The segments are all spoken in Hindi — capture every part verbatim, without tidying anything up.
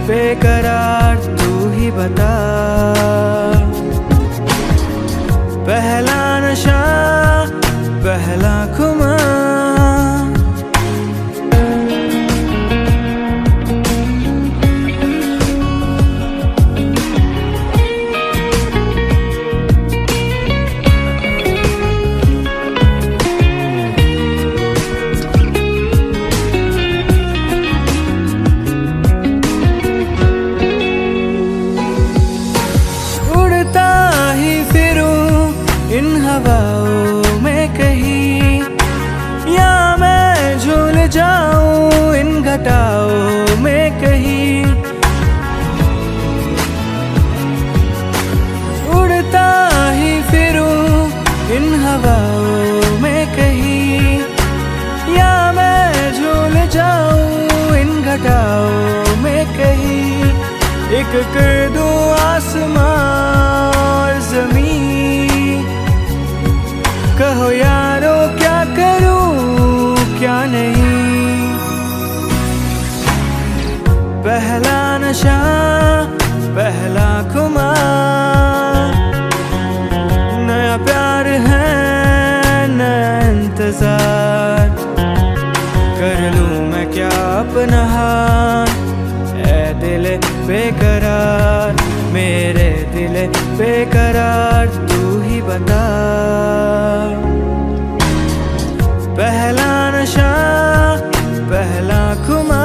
बेकरार तू ही बता। पहला नशा पहला खुमा, इन हवाओं में कहीं, या मैं झूल जाऊं इन घटाओं में कहीं। उड़ता ही फिरूं इन हवाओं में कहीं, या मैं झूल जाऊं इन घटाओं में कहीं। एक कर दूं आसमां और ज़मीन, कहो यारो क्या करूं क्या नहीं। पहला नशा पहला खुमा, नया प्यार है नया इंतजार। कर लूं मैं क्या अपना हाथ, ऐ दिल बेकरार मेरे दिल बेकरार तू ही बता। पहला नशा पहला खुमा,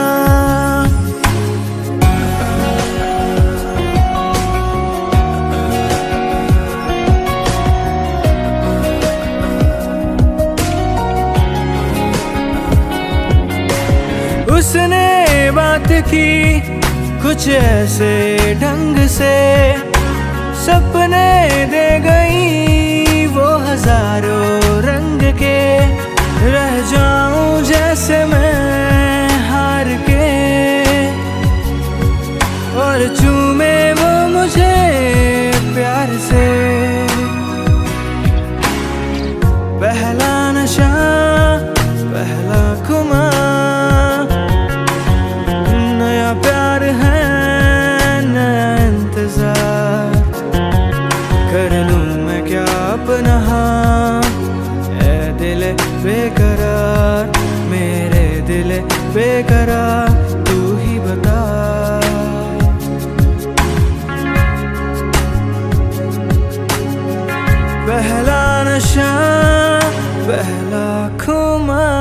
उसने बात की कुछ ऐसे ढंग से, सपने दे गई वो हजारों रंग के। रह जाऊं जैसे मैं हार के, और चूमे वो मुझे प्यार से। पहला नशा पहला खुमा, नया प्यार है नया इंतजार। कर लूं मैं क्या अपना हाथ, ऐ दिल बेकरार मेरे दिल बेकरार तू ही बता। पहला नशा पहला खुमा।